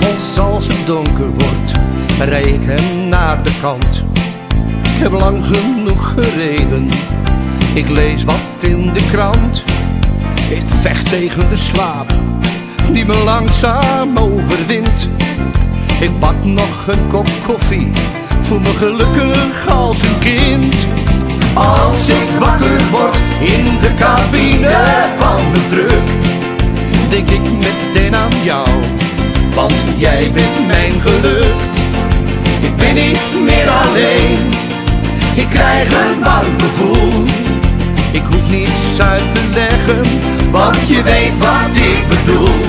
s'avonds als het donker wordt, rijd ik hem naar de kant. Ik heb lang genoeg gereden, ik lees wat in de krant. Ik vecht tegen de slaap die me langzaam overwint. Ik bak nog een kop koffie, voel me gelukkig als een kind. Als ik wakker word in de cabine van de truck, denk ik meteen aan jou, want jij bent mijn geluk. Ik ben niet meer alleen, ik krijg een warm gevoel. Ik hoef niets uit te leggen, want je weet wat ik bedoel.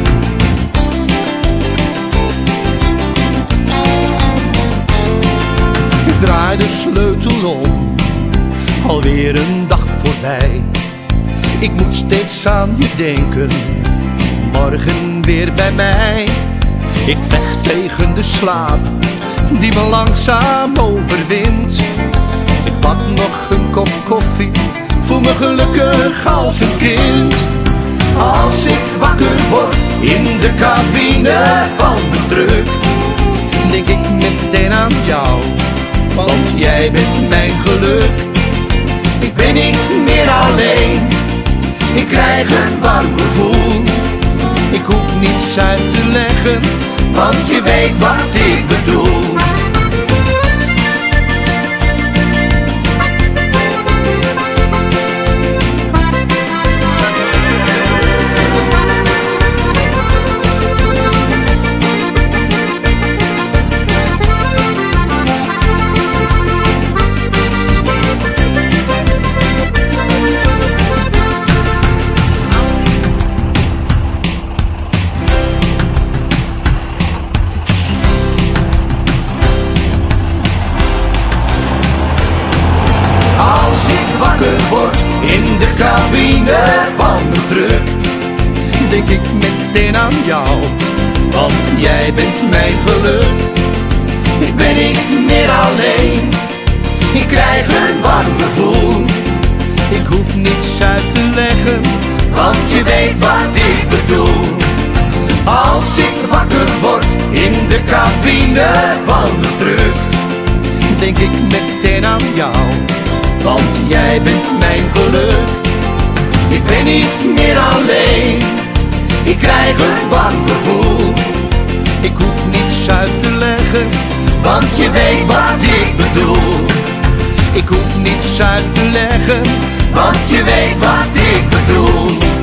Ik draai de sleutel om, alweer een dag voorbij. Ik moet steeds aan je denken, morgen weer bij mij. Ik vecht tegen de slaap die me langzaam overwint. Ik pak nog een kop koffie, voel me gelukkig als een kind. Als ik wakker word in de cabine van de truck, denk ik meteen aan jou, want jij bent mijn geluk. Ik ben niet meer alleen, ik krijg een warm gevoel. Ik hoef niets uit te leggen, want je weet wat ik bedoel. Word in de cabine van de truck, denk ik meteen aan jou, want jij bent mijn geluk. Ik ben niet meer alleen, ik krijg een warm gevoel. Ik hoef niets uit te leggen, want je weet wat ik bedoel. Als ik wakker word in de cabine van de truck, denk ik meteen aan jou, want jij bent mijn geluk. Ik ben niet meer alleen, ik krijg een warm gevoel. Ik hoef niets uit te leggen, want je weet wat ik bedoel. Ik hoef niets uit te leggen, want je weet wat ik bedoel.